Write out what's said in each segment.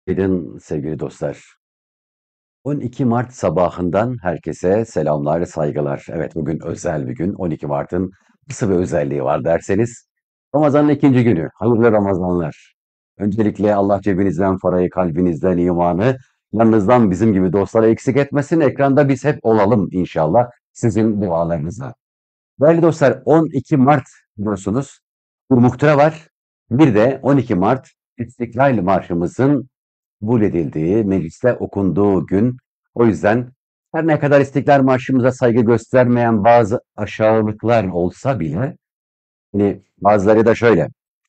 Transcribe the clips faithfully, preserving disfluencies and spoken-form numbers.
Günaydın sevgili dostlar. on iki Mart sabahından herkese selamlar, saygılar. Evet bugün özel bir gün. on iki Mart'ın nasıl bir özelliği var derseniz Ramazan'ın ikinci günü. Hayırlı Ramazanlar. Öncelikle Allah cebinizden parayı, kalbinizden imanı, yanınızdan bizim gibi dostlara eksik etmesin. Ekranda biz hep olalım inşallah sizin dualarınıza. Değerli dostlar on iki Mart biliyorsunuz bir muhtıra var. Bir de on iki Mart İstiklal Marşımızın kabul edildiği, mecliste okunduğu gün. O yüzden her ne kadar İstiklal Marşımıza saygı göstermeyen bazı aşağılıklar olsa bile, hani bazıları da şöyle,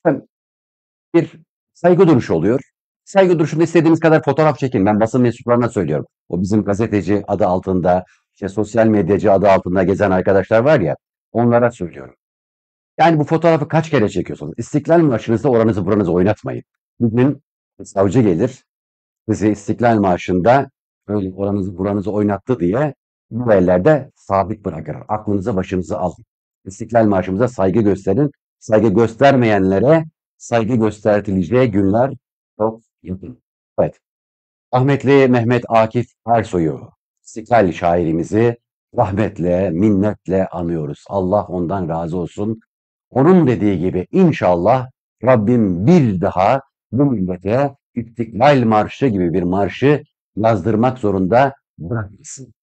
bir saygı duruşu oluyor. Saygı duruşunda istediğiniz kadar fotoğraf çekin. Ben basın mensuplarına söylüyorum. O bizim gazeteci adı altında, işte sosyal medyacı adı altında gezen arkadaşlar var ya, onlara söylüyorum. Yani bu fotoğrafı kaç kere çekiyorsunuz? İstiklal Marşı'nızda oranızı buranızı oynatmayın. Bugün savcı gelir, sizi İstiklal Marşı'nda öyle oranızı buranızı oynattı diye bu ellerde sabit bırakır. Aklınıza başınıza alın. İstiklal Marşımıza saygı gösterin. Saygı göstermeyenlere saygı göstertileceği günler çok yakın. Evet. Rahmetli Mehmet Akif Ersoy'u, İstiklal şairimizi rahmetle, minnetle anıyoruz. Allah ondan razı olsun. Onun dediği gibi inşallah Rabbim bir daha bu millete İstiklal Marşı gibi bir marşı yazdırmak zorunda bırakmasın.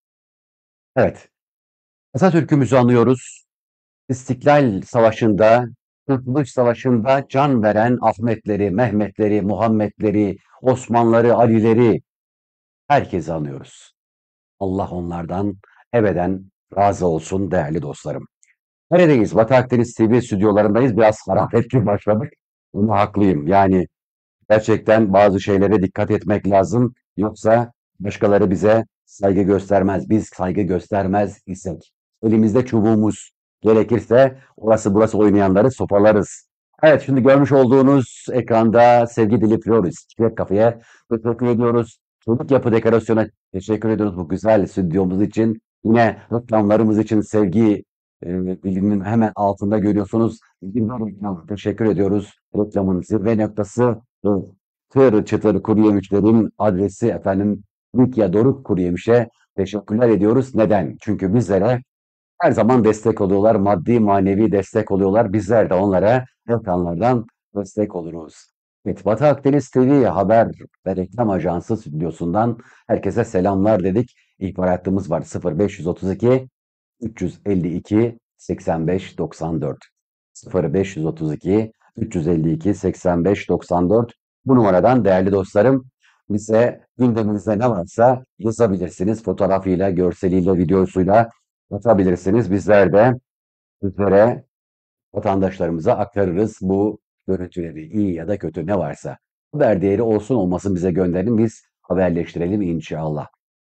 Evet, Atatürk'ümüzü anıyoruz. İstiklal Savaşı'nda, Kurtuluş Savaşı'nda can veren Ahmetleri, Mehmetleri, Muhammedleri, Osmanları, Alileri herkesi anıyoruz. Allah onlardan ebeden razı olsun değerli dostlarım. Neredeyiz? Batı Akdeniz T V stüdyolarındayız. Biraz hararetli başladık. Bunu haklıyım. Yani gerçekten bazı şeylere dikkat etmek lazım. Yoksa başkaları bize saygı göstermez. Biz saygı göstermez isek. Elimizde çubuğumuz. Gerekirse orası burası oynayanları sopalarız. Evet şimdi görmüş olduğunuz ekranda sevgi diliyoruz. Çiçek Kafe'ye teşekkür ediyoruz. Çocuk Yapı Dekorasyon'a teşekkür ediyoruz bu güzel stüdyomuz için. Yine reklamlarımız için sevgi e, dilinin hemen altında görüyorsunuz. Bir reklam. Teşekkür ediyoruz. Reklamın zirve noktası bu tır çıtır kuru yemişlerin adresi efendim Likya Doruk Kuru Yemiş'e teşekkürler ediyoruz. Neden? Çünkü bizlere her zaman destek oluyorlar. Maddi manevi destek oluyorlar. Bizler de onlara ekranlardan destek oluruz. Evet, Batı Akdeniz T V Haber ve Reklam Ajansı stüdyosundan herkese selamlar dedik. İhbar hattımız var sıfır beş otuz iki üç yüz elli iki seksen beş doksan dört. sıfır beş otuz iki üç yüz elli iki seksen beş doksan dört. Bu numaradan değerli dostlarım bize gündeminizde ne varsa yazabilirsiniz. Fotoğrafıyla, görseliyle, videosuyla atabilirsiniz. Bizler de sizlere, vatandaşlarımıza aktarırız bu görüntüleri, iyi ya da kötü ne varsa. Haber değeri olsun olmasın bize gönderin, biz haberleştirelim inşallah.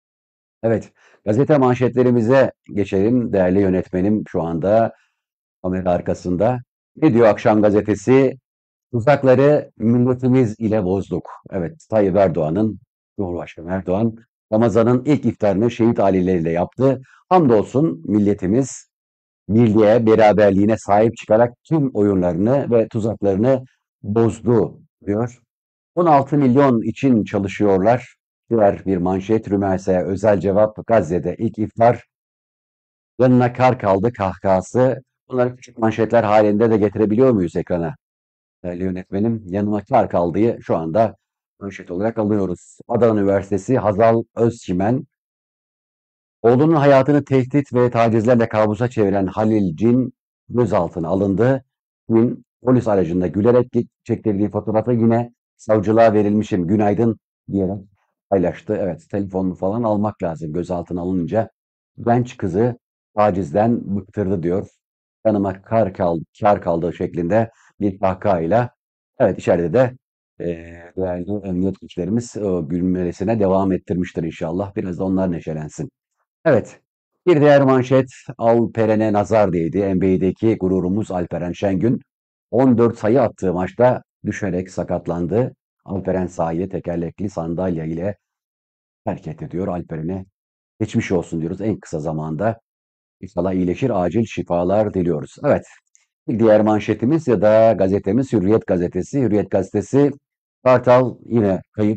Evet, gazete manşetlerimize geçelim. Değerli yönetmenim şu anda kamera arkasında. Ne diyor Akşam Gazetesi? Tuzakları milletimiz ile bozduk. Evet, Tayyip Erdoğan'ın, Cumhurbaşkanı Erdoğan, Ramazan'ın ilk iftarını şehit aileleriyle yaptı. Hamdolsun milletimiz birliğe, beraberliğine sahip çıkarak tüm oyunlarını ve tuzaklarını bozdu diyor. on altı milyon için çalışıyorlar. Diğer bir manşet Rümeysa'ya özel cevap Gazze'de ilk iftar yanına kar kaldı kahkahası. Bunları küçük manşetler halinde de getirebiliyor muyuz ekrana? Değerli yönetmenim yanıma kar kaldığı şu anda manşet olarak alıyoruz. Adana Üniversitesi Hazal Özçimen oğlunun hayatını tehdit ve tacizlerle kabusa çeviren Halil Cin gözaltına alındı. Dün polis aracında gülerek çektirdiği fotoğrafı yine savcılığa verilmişim günaydın diyerek paylaştı. Evet telefonunu falan almak lazım gözaltına alınınca. Genç kızı tacizden bıktırdı diyor. Yanıma kar kaldı, kar kaldığı şeklinde bir kahkahayla. Evet içeride de eee değerli emniyet güçlerimiz o gülmesine devam ettirmiştir inşallah. Biraz da onlar neşelensin. Evet. Bir diğer manşet Alperen'e nazar değdi. N B A'deki gururumuz Alperen Şengün on dört sayı attığı maçta düşerek sakatlandı. Alperen sahayı tekerlekli sandalye ile terk ediyor. Alperen'e geçmiş olsun diyoruz en kısa zamanda. İnşallah iyileşir, acil şifalar diliyoruz. Evet. Bir diğer manşetimiz ya da gazetemiz Hürriyet Gazetesi. Hürriyet Gazetesi Kartal yine kayıp.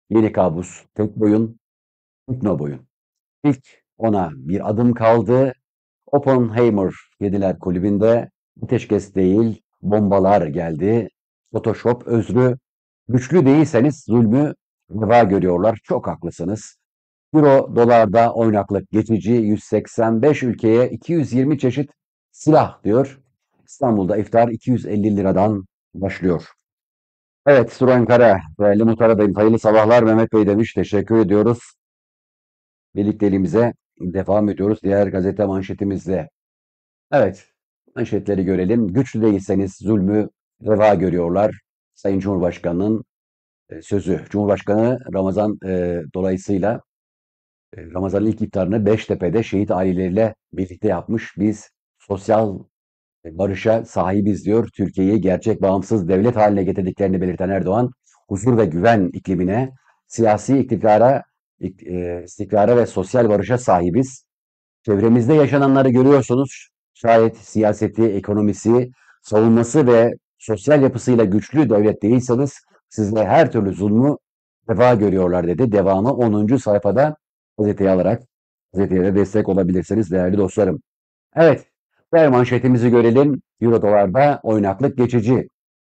Yeni kabus, tek boyun, tekno boyun. İlk ona bir adım kaldı. Oppenheimer Yediler Kulübü'nde ateşkes değil, bombalar geldi. Photoshop özrü, güçlü değilseniz zulmü reva görüyorlar. Çok haklısınız. Euro dolarda oynaklık geçici yüz seksen beş ülkeye iki yüz yirmi çeşit silah diyor. İstanbul'da iftar iki yüz elli liradan başlıyor. Evet, Suran Kara, değerli muhtar hayırlı sabahlar Mehmet Bey demiş. Teşekkür ediyoruz. Birlikteliğimize devam ediyoruz diğer gazete manşetimizle. Evet, manşetleri görelim. Güçlü değilseniz zulmü reva görüyorlar. Sayın Cumhurbaşkanı'nın e, sözü. Cumhurbaşkanı Ramazan e, dolayısıyla e, Ramazan'ın ilk iftarını Beştepe'de şehit aileleriyle birlikte yapmış. Biz sosyal barışa sahibiz diyor. Türkiye'yi gerçek bağımsız devlet haline getirdiklerini belirten Erdoğan, huzur ve güven iklimine, siyasi istikrara, ik- e, istikrara ve sosyal barışa sahibiz. Çevremizde yaşananları görüyorsunuz. Şayet siyaseti, ekonomisi, savunması ve sosyal yapısıyla güçlü devlet değilseniz sizde her türlü zulmü reva görüyorlar dedi. Devamı onuncu sayfada gazeteyi alarak gazeteye de destek olabilirsiniz değerli dostlarım. Evet, diğer manşetimizi görelim. Euro dolarda oynaklık geçici.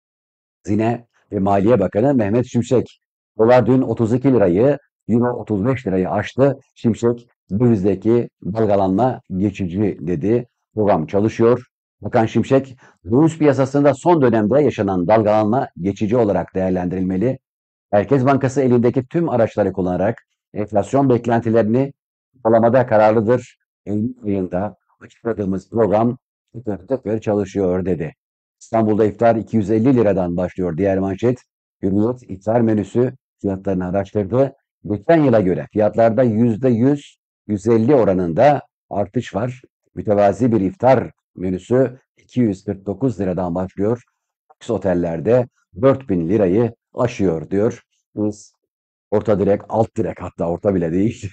Hazine ve Maliye Bakanı Mehmet Şimşek. Dolar dün otuz iki lirayı, Euro otuz beş lirayı aştı. Şimşek dövizdeki dalgalanma geçici dedi. Program çalışıyor. Bakan Şimşek, döviz piyasasında son dönemde yaşanan dalgalanma geçici olarak değerlendirilmeli. Merkez Bankası elindeki tüm araçları kullanarak enflasyon beklentilerini sağlamada kararlıdır. Eylül ayında açıkladığımız program tıkır tıkır çalışıyor dedi. İstanbul'da iftar iki yüz elli liradan başlıyor diğer manşet. Hürriyet iftar menüsü fiyatlarını araştırdı. Geçen yıla göre fiyatlarda yüzde yüz, yüz elli oranında artış var. Mütevazi bir iftar menüsü iki yüz kırk dokuz liradan başlıyor. Lüks otellerde dört bin lirayı aşıyor diyor. Biz orta direk, alt direk hatta orta bile değil.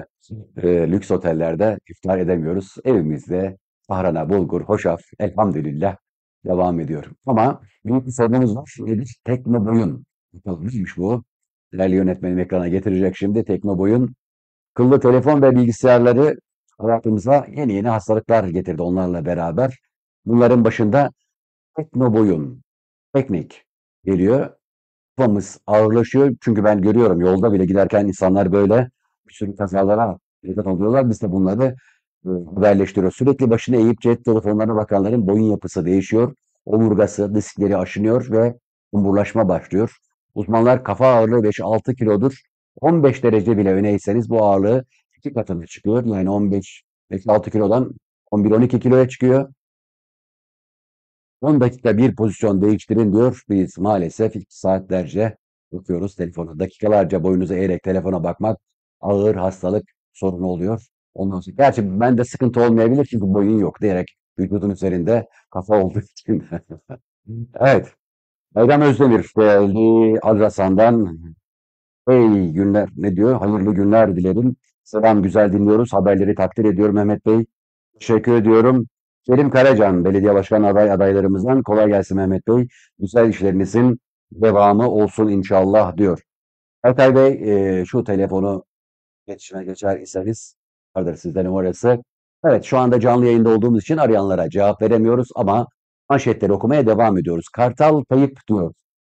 E, lüks otellerde iftar edemiyoruz. Evimizde sahrana, bulgur, hoşaf elhamdülillah devam ediyor. Ama büyük bir sorunumuz var. Nedir? Teknoboyun. Bakalım neymiş bu? Değerli yönetmenim ekrana getirecek şimdi. Teknoboyun. Akıllı telefon ve bilgisayarları hayatımıza yeni yeni hastalıklar getirdi onlarla beraber. Bunların başında teknoboyun, teknik geliyor. Kafamız ağırlaşıyor. Çünkü ben görüyorum yolda bile giderken insanlar böyle bir sürü kazalara neden oluyorlar. Biz de bunları e, haberleştiriyoruz. Sürekli başına eğip cep telefonlarına bakanların boyun yapısı değişiyor. Omurgası, diskleri aşınıyor ve umurlaşma başlıyor. Uzmanlar kafa ağırlığı beş altı kilodur. on beş derece bile öne eğseniz bu ağırlığı iki katına çıkıyor. Yani on beş beş altı kilodan on bir on iki kiloya çıkıyor. on dakika bir pozisyon değiştirin diyor. Biz maalesef iki saatlerce bakıyoruz telefona. Dakikalarca boyunuzu eğerek telefona bakmak ağır hastalık sorunu oluyor. Ondan sonra, gerçi bende sıkıntı olmayabilir çünkü boyun yok diyerek vücudun üzerinde kafa olduğu için. Evet. Bayram Özdemir değerli Adrasan'dan hey günler ne diyor? Hayırlı günler dilerim. Selam güzel dinliyoruz. Haberleri takdir ediyorum Mehmet Bey. Teşekkür ediyorum. Kerim Karacan, belediye başkan aday adaylarımızdan kolay gelsin Mehmet Bey. Güzel işlerinizin devamı olsun inşallah diyor. Erkay Bey, e, şu telefonu iletişime geçer iseniz vardır sizde numarası. Evet, şu anda canlı yayında olduğumuz için arayanlara cevap veremiyoruz ama manşetleri okumaya devam ediyoruz. Kartal kayıp diyor.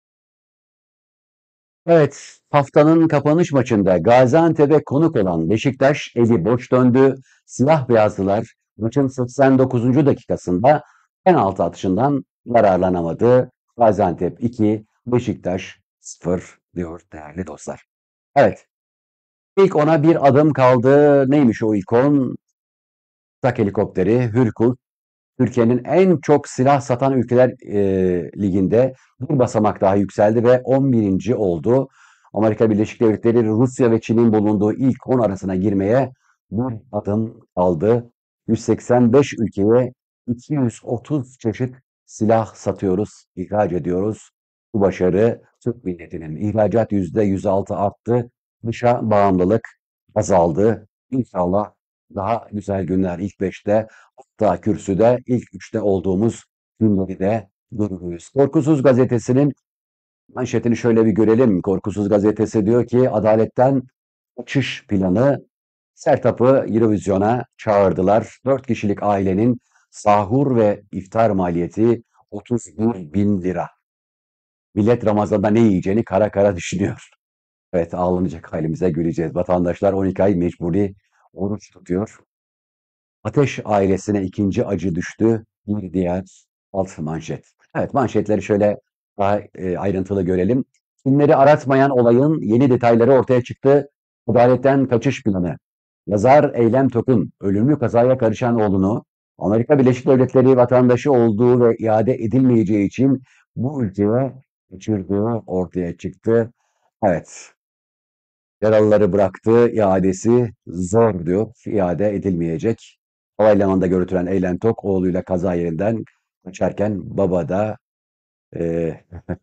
Evet, haftanın kapanış maçında Gaziantep'e konuk olan Beşiktaş eli boş döndü. Siyah beyazlılar maçın seksen dokuzuncu dakikasında penaltı atışından yararlanamadı. Gaziantep iki, Beşiktaş sıfır diyor değerli dostlar. Evet, ilk ona bir adım kaldı. Neymiş o ilk on? Tak helikopteri, Hürkut, Türkiye'nin en çok silah satan ülkeler e, liginde bir basamak daha yükseldi ve on birinci oldu. Amerika Birleşik Devletleri, Rusya ve Çin'in bulunduğu ilk on arasına girmeye bir adım aldı. yüz seksen beş ülkeye iki yüz otuz çeşit silah satıyoruz, ihraç ediyoruz. Bu başarı Türk milletinin ihracat yüzde yüz altı arttı. Dışa bağımlılık azaldı. İnşallah daha güzel günler ilk beşte hatta kürsüde ilk üçte olduğumuz günleri de görürüz. Korkusuz gazetesinin Manşetini şöyle bir görelim. Korkusuz Gazetesi diyor ki adaletten kaçış planı. Sertab'ı Eurovision'a çağırdılar. Dört kişilik ailenin sahur ve iftar maliyeti otuz bir bin lira. Millet Ramazan'da ne yiyeceğini kara kara düşünüyor. Evet, ağlanacak halimize güleceğiz. Vatandaşlar on iki ay mecburi oruç tutuyor. Ateş ailesine ikinci acı düştü. Bir diğer alt manşet. Evet, manşetleri şöyle daha e, ayrıntılı görelim. Kimleri aratmayan olayın yeni detayları ortaya çıktı. Adaletten kaçış planı. Yazar Eylem Tokun, ölümlü kazaya karışan oğlunu Amerika Birleşik Devletleri vatandaşı olduğu ve iade edilmeyeceği için bu ülkeye kaçırdığı ortaya çıktı. Evet, yaralıları bıraktı, iadesi zor diyor, iade edilmeyecek. Havalimanında görüntülen Eylem Tok oğluyla kaza yerinden kaçarken baba da eee,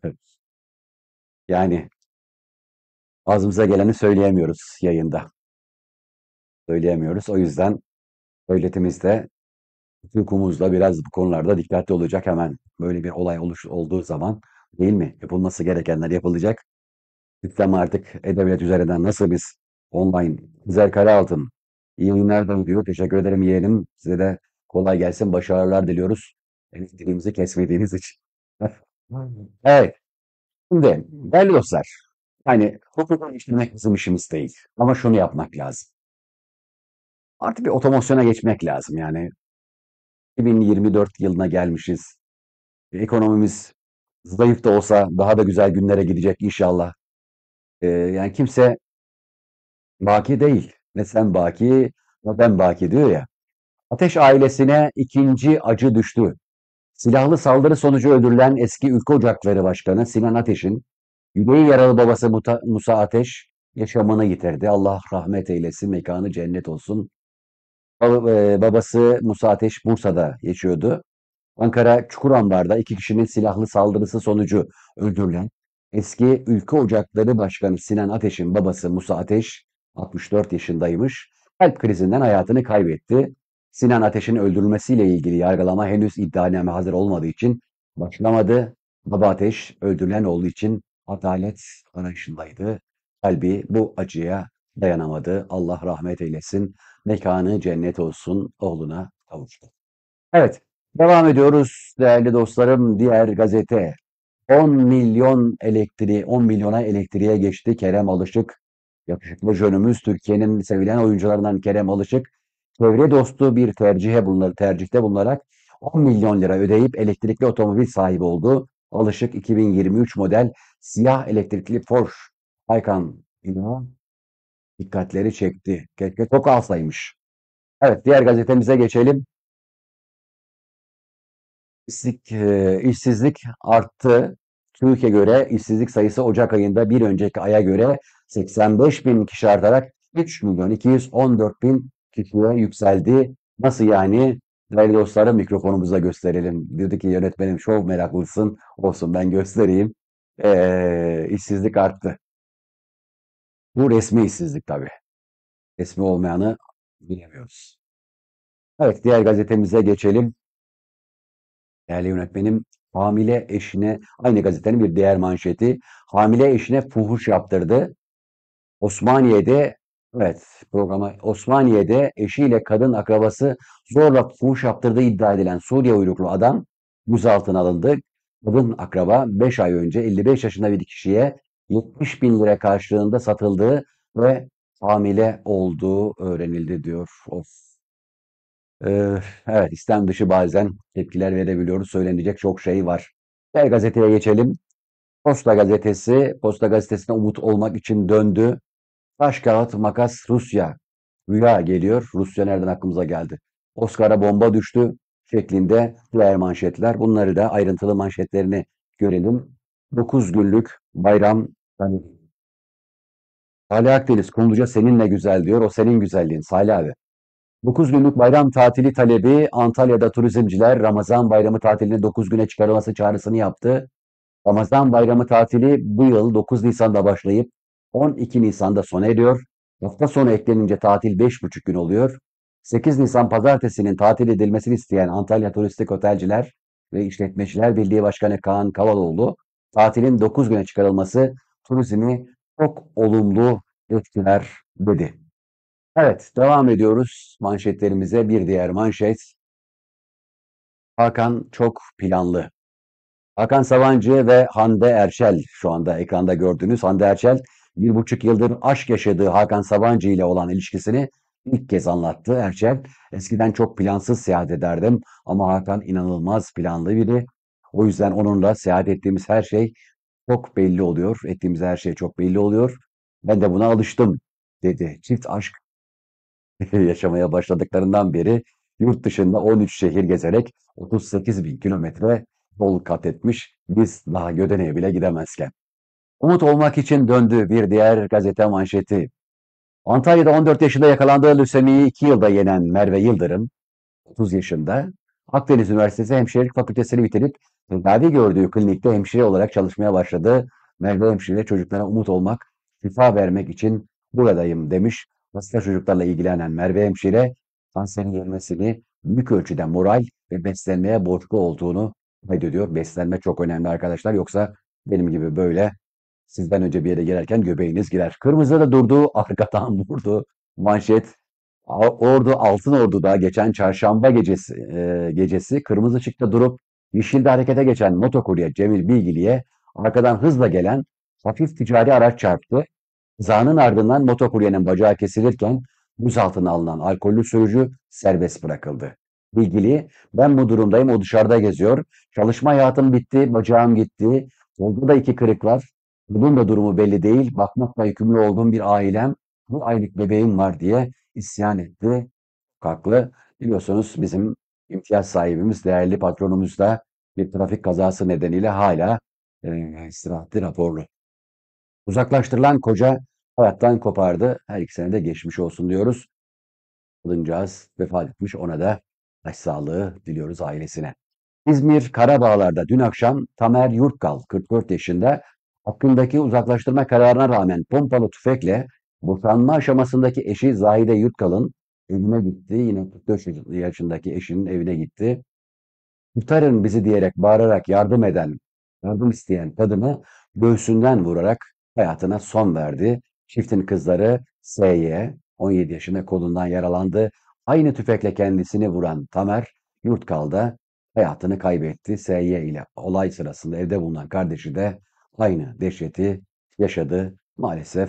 yani ağzımıza geleni söyleyemiyoruz yayında. Söyleyemiyoruz. O yüzden devletimiz de hukukumuzda biraz bu konularda dikkatli olacak hemen böyle bir olay oluş, olduğu zaman değil mi? Yapılması gerekenler yapılacak. Sistem artık E-Devlet üzerinden nasıl biz online Güzel Karaaltın iyi oyunlar diyor. Teşekkür ederim yeğenim. Size de kolay gelsin. Başarılar diliyoruz. Elektriğimizi kesmediğiniz için. Evet. Şimdi değerli dostlar. Yani hukuku işlemek bizim işimiz değil. Ama şunu yapmak lazım. Artık bir otomasyona geçmek lazım. Yani iki bin yirmi dört yılına gelmişiz. Ekonomimiz zayıf da olsa daha da güzel günlere gidecek inşallah. Ee, yani kimse baki değil. Ne sen baki ne ben baki diyor ya. Ateş ailesine ikinci acı düştü. Silahlı saldırı sonucu öldürülen eski Ülke Ocakları Başkanı Sinan Ateş'in yüreği yaralı babası Muta- Musa Ateş yaşamını yitirdi. Allah rahmet eylesin, mekanı cennet olsun. Baba- e, babası Musa Ateş Bursa'da yaşıyordu. Ankara Çukurambar'da iki kişinin silahlı saldırısı sonucu öldürülen eski Ülke Ocakları Başkanı Sinan Ateş'in babası Musa Ateş altmış dört yaşındaymış. Kalp krizinden hayatını kaybetti. Sinan Ateş'in öldürülmesiyle ilgili yargılama henüz iddianame hazır olmadığı için başlamadı. Baba Ateş öldürülen oğlu için adalet arayışındaydı. Kalbi bu acıya dayanamadı. Allah rahmet eylesin. Mekanı cennet olsun. Oğluna kavuştu. Evet, devam ediyoruz değerli dostlarım. Diğer gazete on milyon elektriği, on milyona elektriğe geçti Kerem Alışık. Yakışıklı jönümüz Türkiye'nin sevilen oyuncularından Kerem Alışık. Çevre dostu bir tercihe bunları tercihte bulunarak on milyon lira ödeyip elektrikli otomobil sahibi oldu. Alışık iki bin yirmi üç model siyah elektrikli Porsche Taycan ile dikkatleri çekti. Keşke çok alsaymış. Evet, diğer gazetemize geçelim. İşsizlik, eee, işsizlik arttı. TÜİK'e göre işsizlik sayısı Ocak ayında bir önceki aya göre seksen beş bin kişi artarak üç milyon iki yüz on dört bin kişiye yükseldi. Nasıl yani? Değerli dostlarım mikrofonumuza gösterelim. Dedi ki yönetmenim şov meraklısın. Olsun ben göstereyim. Eee işsizlik arttı. Bu resmi işsizlik tabii. Resmi olmayanı bilemiyoruz. Evet diğer gazetemize geçelim. Değerli yönetmenim hamile eşine aynı gazetenin bir diğer manşeti hamile eşine fuhuş yaptırdı. Osmaniye'de evet programa Osmaniye'de eşiyle kadın akrabası zorla fuhuş yaptırdığı iddia edilen Suriye uyruklu adam gözaltına alındı. Kadın akraba beş ay önce elli beş yaşında bir kişiye yetmiş bin lira karşılığında satıldığı ve hamile olduğu öğrenildi diyor. Of. Ee, evet, istem dışı bazen tepkiler verebiliyoruz. Söylenecek çok şey var. Her gazeteye geçelim. Posta Gazetesi, Posta Gazetesi'ne umut olmak için döndü. Taş kağıt makas Rusya. Rüya geliyor. Rusya nereden aklımıza geldi? Oscar'a bomba düştü şeklinde diğer manşetler. Bunları da ayrıntılı manşetlerini görelim. dokuz günlük bayram. Yani Salih Akdeniz, Kumluca seninle güzel diyor. O senin güzelliğin Salih abi. dokuz günlük bayram tatili talebi Antalya'da turizmciler Ramazan bayramı tatilini dokuz güne çıkarılması çağrısını yaptı. Ramazan bayramı tatili bu yıl dokuz Nisan'da başlayıp on iki Nisan'da sona eriyor. Hafta sonu eklenince tatil beş buçuk gün oluyor. sekiz Nisan pazartesinin tatil edilmesini isteyen Antalya Turistik Otelciler ve İşletmeciler Birliği Başkanı Kaan Kavaloğlu tatilin dokuz güne çıkarılması turizmi çok olumlu etkiler dedi. Evet, devam ediyoruz manşetlerimize. Bir diğer manşet, Hakan çok planlı. Hakan Sabancı ve Hande Erçel şu anda ekranda gördüğünüz Hande Erçel bir buçuk yıldır aşk yaşadığı Hakan Sabancı ile olan ilişkisini ilk kez anlattı. Erçel, eskiden çok plansız seyahat ederdim ama Hakan inanılmaz planlı biri. O yüzden onunla seyahat ettiğimiz her şey çok belli oluyor. Ettiğimiz her şey çok belli oluyor. Ben de buna alıştım dedi. Çift aşk yaşamaya başladıklarından beri yurt dışında on üç şehir gezerek otuz sekiz bin kilometre yol kat etmiş. Biz daha Gödene'ye bile gidemezken. Umut olmak için döndü bir diğer gazete manşeti. Antalya'da on dört yaşında yakalandığı lösemiyi iki yılda yenen Merve Yıldırım, otuz yaşında, Akdeniz Üniversitesi Hemşirelik Fakültesini bitirip tedavi gördüğü klinikte hemşire olarak çalışmaya başladı. Merve hemşire çocuklara umut olmak, şifa vermek için buradayım demiş. Hasta çocuklarla ilgilenen Merve hemşire kanserin yenmesini büyük ölçüde moral ve beslenmeye borçlu olduğunu kaydediyor. Beslenme çok önemli arkadaşlar. Yoksa benim gibi böyle sizden önce bir yere girerken göbeğiniz girer. Kırmızı da durdu, arkadan vurdu. Manşet A- Ordu Altınordu'da geçen çarşamba gecesi e, gecesi kırmızı ışıkta durup yeşilde harekete geçen motokurye Cemil Bilgili'ye arkadan hızla gelen hafif ticari araç çarptı. Kazanın ardından motokuryenin bacağı kesilirken gözaltına alınan alkollü sürücü serbest bırakıldı. Bilgili, ben bu durumdayım, o dışarıda geziyor. Çalışma hayatım bitti, bacağım gitti. Oldu da iki kırık var. Bunun da durumu belli değil. Bakmakla yükümlü olduğum bir ailem, bu aylık bebeğim var diye isyan etti. Haklı. Biliyorsunuz bizim imtiyaz sahibimiz, değerli patronumuz da bir trafik kazası nedeniyle hala e, istirahatli raporlu. Uzaklaştırılan koca hayattan kopardı. Her ikisine de geçmiş olsun diyoruz. Kadıncağız vefat etmiş. Ona da başsağlığı diliyoruz ailesine. İzmir Karabağlar'da dün akşam Tamer Yurtkal, kırk dört yaşında, hakkındaki uzaklaştırma kararına rağmen pompalı tüfekle boşanma aşamasındaki eşi Zahide Yurtkal'ın evine gitti. Yine kırk dört yaşındaki eşinin evine gitti. Kurtarın bizi diyerek bağırarak yardım eden, yardım isteyen kadını göğsünden vurarak hayatına son verdi. Çiftin kızları S Y, on yedi yaşında, kolundan yaralandı. Aynı tüfekle kendisini vuran Tamer Yurtkal'da hayatını kaybetti. S Y ile olay sırasında evde bulunan kardeşi de aynı dehşeti yaşadı. Maalesef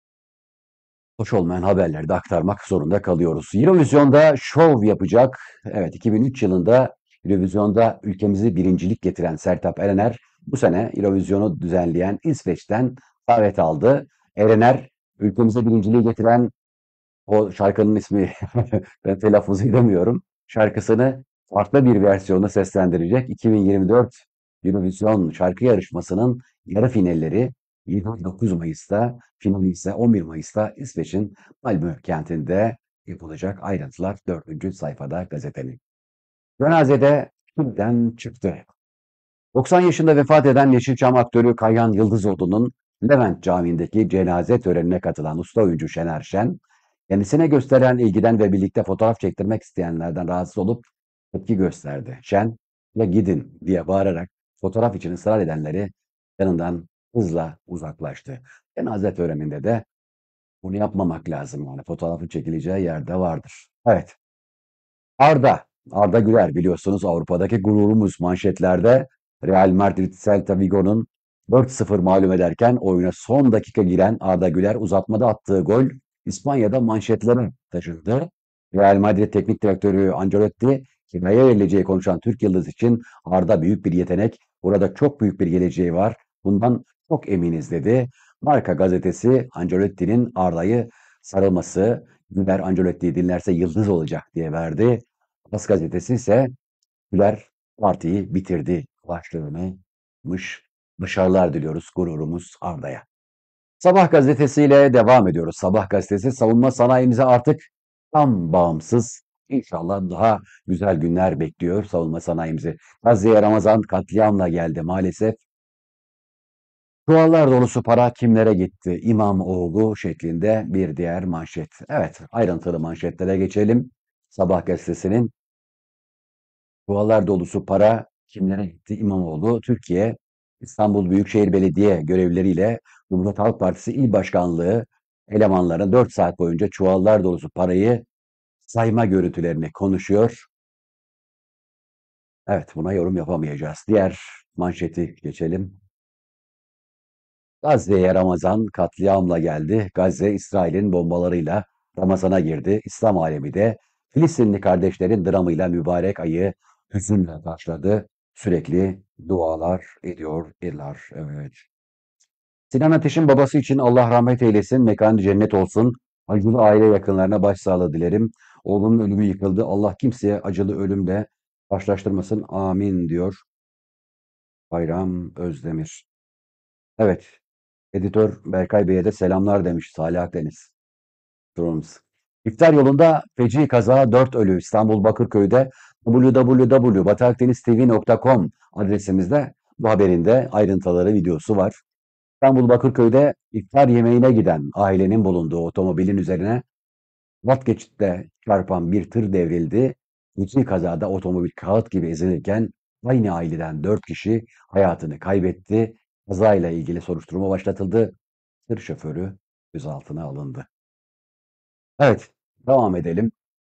hoş olmayan haberleri de aktarmak zorunda kalıyoruz. Eurovision'da şov yapacak. Evet, iki bin üç yılında Eurovision'da ülkemizi birincilik getiren Sertab Erener bu sene Eurovision'u düzenleyen İsveç'ten davet aldı. Erener ülkemize birinciliği getiren o şarkının ismi ben telaffuz edemiyorum. Şarkısını farklı bir versiyonda seslendirecek. iki bin yirmi dört Eurovision şarkı yarışmasının yarı finalleri yirmi dokuz Mayıs'ta, finali ise on bir Mayıs'ta İsveç'in Malmö kentinde yapılacak. Ayrıntılar dördüncü sayfada gazetenin. Cenazede kimden çıktı? doksan yaşında vefat eden Yeşilçam aktörü Kayhan Yıldızoğlu'nun Levent Camii'ndeki cenaze törenine katılan usta oyuncu Şener Şen, kendisine gösteren ilgiden ve birlikte fotoğraf çektirmek isteyenlerden rahatsız olup tepki gösterdi. Şen, ya gidin diye bağırarak fotoğraf için ısrar edenleri yanından hızla uzaklaştı. Cenaze töreninde de bunu yapmamak lazım, yani fotoğrafın çekileceği yerde vardır. Evet, Arda, Arda Güler biliyorsunuz Avrupa'daki gururumuz manşetlerde. Real Madrid Celta Vigo'nun dört sıfır mağlup ederken oyuna son dakika giren Arda Güler uzatmada attığı gol İspanya'da manşetlere taşındı. Real Madrid Teknik Direktörü Ancelotti kiraya verileceği konuşan Türk Yıldız için Arda büyük bir yetenek. Burada çok büyük bir geleceği var. Bundan çok eminiz dedi. Marca gazetesi Ancelotti'nin Arda'yı sarılması, Güler Ancelotti'yi dinlerse yıldız olacak diye verdi. As gazetesi ise Güler partiyi bitirdi başlığıymış. Başarılar diliyoruz gururumuz Arda'ya. Sabah gazetesiyle devam ediyoruz. Sabah gazetesi savunma sanayimize artık tam bağımsız. İnşallah daha güzel günler bekliyor savunma sanayimizi. Gazze'ye Ramazan katliamla geldi maalesef. Çuvallar dolusu para kimlere gitti? İmamoğlu şeklinde bir diğer manşet. Evet, ayrıntılı manşetlere geçelim. Sabah gazetesinin çuvallar dolusu para kimlere gitti? İmamoğlu, Türkiye İstanbul Büyükşehir Belediye görevlileriyle Cumhuriyet Halk Partisi İl Başkanlığı elemanları dört saat boyunca çuvallar dolusu parayı sayma görüntülerini konuşuyor. Evet, buna yorum yapamayacağız. Diğer manşeti geçelim. Gazze'ye Ramazan katliamla geldi. Gazze, İsrail'in bombalarıyla Ramazan'a girdi. İslam alemi de Filistinli kardeşlerin dramıyla mübarek ayı hüzünle başladı. Sürekli dualar ediyorlar. Evet. Sinan Ateş'in babası için Allah rahmet eylesin, mekanı cennet olsun. Acılı aile yakınlarına başsağlığı dilerim. Oğlunun ölümü yıkıldı. Allah kimseye acılı ölümle karşılaştırmasın. Amin diyor Bayram Özdemir. Evet, editör Berkay Bey'e de selamlar demiş Salih Akdeniz. Durumumuz. İftar yolunda feci kaza dört ölü İstanbul Bakırköy'de w w w nokta batı akdeniz t v nokta com adresimizde bu haberin de ayrıntıları videosu var. İstanbul Bakırköy'de iftar yemeğine giden ailenin bulunduğu otomobilin üzerine alt geçitte çarpan bir tır devrildi. Feci kazada otomobil kağıt gibi ezilirken aynı aileden dört kişi hayatını kaybetti. Kazayla ilgili soruşturma başlatıldı. Tır şoförü gözaltına alındı. Evet, devam edelim.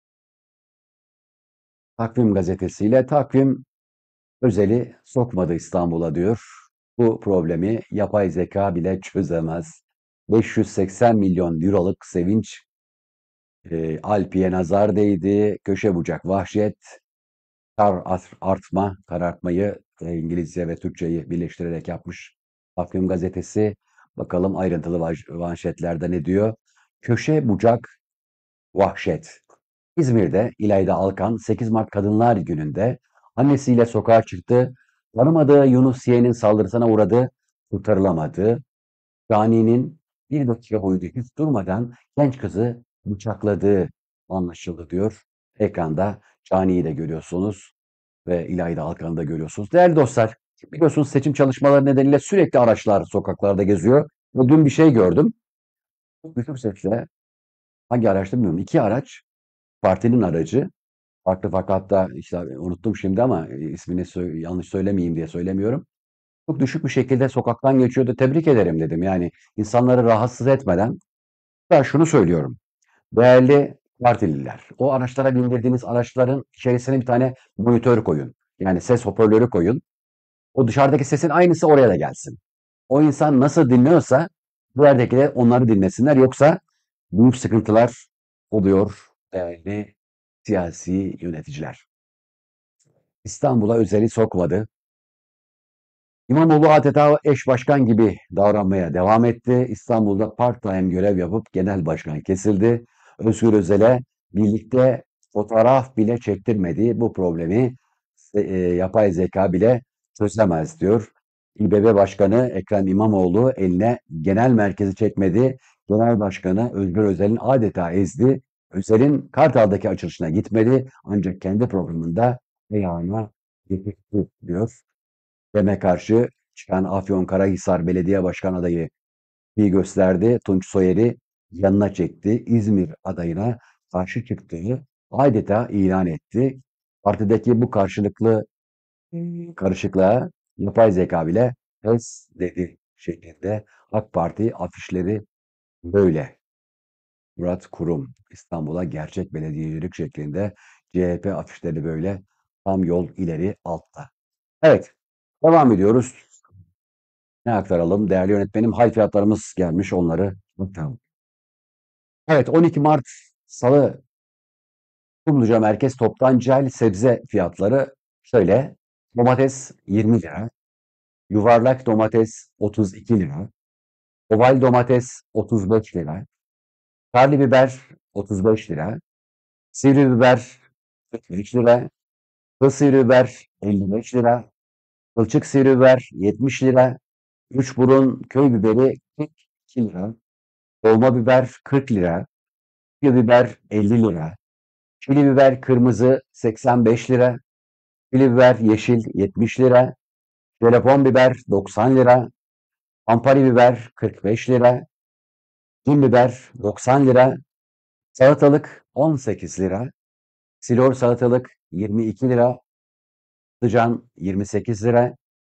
Takvim gazetesiyle takvim özeli sokmadı İstanbul'a diyor. Bu problemi yapay zeka bile çözemez. beş yüz seksen milyon euroluk sevinç e, Alpi'ye nazar değdi. Köşe bucak vahşet, kar artma, karartmayı e, İngilizce ve Türkçeyi birleştirerek yapmış Takvim gazetesi. Bakalım ayrıntılı manşetlerde ne diyor? Köşe bucak vahşet. İzmir'de İlayda Alkan sekiz Mart Kadınlar Günü'nde annesiyle sokağa çıktı. Tanımadığı Yunus Yeğen'in saldırısına uğradı. Kurtarılamadı. Cani'nin bir dakika boyunca hiç durmadan genç kızı bıçakladığı anlaşıldı diyor. Ekranda Cani'yi de görüyorsunuz ve İlayda Alkan'ı da görüyorsunuz. Değerli dostlar, biliyorsunuz seçim çalışmaları nedeniyle sürekli araçlar sokaklarda geziyor. Ve dün bir şey gördüm. Düşük sesle hangi araçta bilmiyorum. İki araç partinin aracı. Farklı farklı hatta işte unuttum şimdi ama e, ismini sö- yanlış söylemeyeyim diye söylemiyorum. Çok düşük bir şekilde sokaktan geçiyordu. Tebrik ederim dedim. Yani insanları rahatsız etmeden. Ben şunu söylüyorum. Değerli partililer, o araçlara bindirdiğiniz araçların içerisine bir tane monitör koyun. Yani ses hoparlörü koyun. O dışarıdaki sesin aynısı oraya da gelsin. O insan nasıl dinliyorsa buradaki de onları dinlesinler. Yoksa büyük sıkıntılar oluyor değerli siyasi yöneticiler. İstanbul'a özeli sokmadı. İmamoğlu adeta eş başkan gibi davranmaya devam etti. İstanbul'da part-time görev yapıp genel başkan kesildi. Özgür Özel'e birlikte fotoğraf bile çektirmediği bu problemi e, yapay zeka bile çözemez diyor. İBB Başkanı Ekrem İmamoğlu eline genel merkezi çekmedi. Genel Başkanı Özgür Özel'in adeta ezdi. Özel'in Kartal'daki açılışına gitmedi ancak kendi programında ayağına getirdi diyor. Deme karşı çıkan Afyonkarahisar Belediye Başkan adayı bir gösterdi. Tunç Soyer'i yanına çekti. İzmir adayına karşı çıktığı adeta ilan etti. Partideki bu karşılıklı karışıklığa yapay zeka bile pes dedi şeklinde AK Parti afişleri böyle. Murat Kurum İstanbul'a gerçek belediyecilik şeklinde C H P afişleri böyle tam yol ileri altta. Evet, devam ediyoruz. Ne aktaralım? Değerli yönetmenim, hal fiyatlarımız gelmiş onları bakalım. Evet, on iki Mart Salı Kumluca Merkez Toptancı sebze fiyatları şöyle. Domates yirmi lira, yuvarlak domates otuz iki lira, oval domates otuz beş lira, karlı biber otuz beş lira, sivri biber kırk beş lira, kıl sivri biber elli beş lira, kılçık sivri biber yetmiş lira, üç burun köy biberi kırk iki lira, dolma biber kırk lira, Çili biber elli lira. Çili biber kırmızı seksen beş lira. Çili biber yeşil yetmiş lira. Jelepon biber doksan lira. Ampari biber kırk beş lira. Cin biber doksan lira. Salatalık on sekiz lira. Silor salatalık yirmi iki lira. Sıcan yirmi sekiz lira.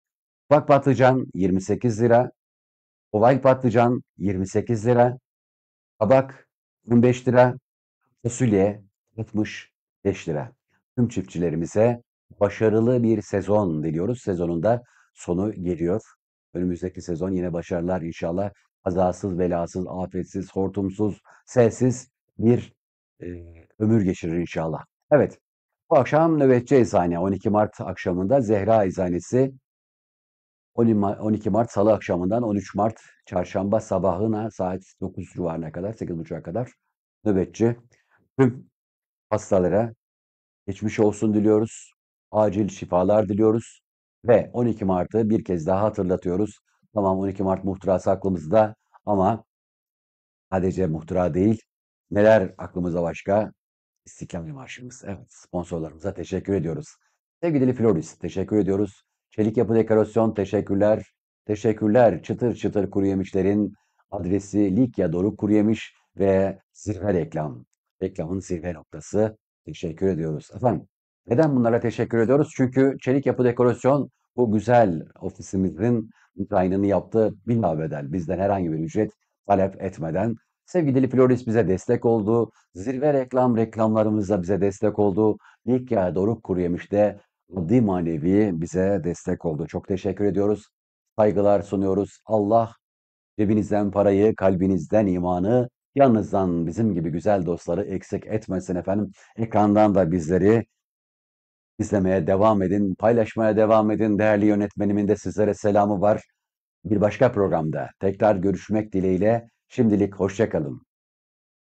Bak patlıcan yirmi sekiz lira. Oval patlıcan yirmi sekiz lira. Kabak on beş lira. Fasulye altmış beş lira. Tüm çiftçilerimize başarılı bir sezon diliyoruz. Sezonun da sonu geliyor. Önümüzdeki sezon yine başarılar inşallah. Kazasız, belasız, afetsiz, hortumsuz, selsiz bir e, ömür geçirir inşallah. Evet, bu akşam nöbetçi eczane on iki Mart akşamında Zehra Eczanesi on iki Mart Salı akşamından on üç Mart Çarşamba sabahına saat dokuz civarına kadar, sekiz buçuğa kadar nöbetçi. Tüm hastalara geçmiş olsun diliyoruz. Acil şifalar diliyoruz. Ve on iki Mart'ı bir kez daha hatırlatıyoruz. Tamam, on iki Mart muhtırası aklımızda ama sadece muhtıra değil. Neler aklımıza başka? İstiklal Marşımız. Evet, sponsorlarımıza teşekkür ediyoruz. Sevgili Florist, teşekkür ediyoruz. Çelik Yapı Dekorasyon, teşekkürler. Teşekkürler. Çıtır çıtır kuru yemişlerin adresi Likya Doruk Kuru Yemiş ve Zirve Reklam. Reklamın zirve noktası. Teşekkür ediyoruz. Efendim, neden bunlara teşekkür ediyoruz? Çünkü Çelik Yapı Dekorasyon bu güzel ofisimizin dizaynını yaptı. Bilmabedel. Bizden herhangi bir ücret talep etmeden. Sevgili Florist bize destek oldu. Zirve reklam reklamlarımızla bize destek oldu. Likya Doruk Kuruyemiş de maddi manevi bize destek oldu. Çok teşekkür ediyoruz. Saygılar sunuyoruz. Allah cebinizden parayı, kalbinizden imanı, yanınızdan bizim gibi güzel dostları eksik etmesin efendim. Ekrandan da bizleri izlemeye devam edin, paylaşmaya devam edin. Değerli yönetmenimin de sizlere selamı var. Bir başka programda tekrar görüşmek dileğiyle şimdilik hoşça kalın.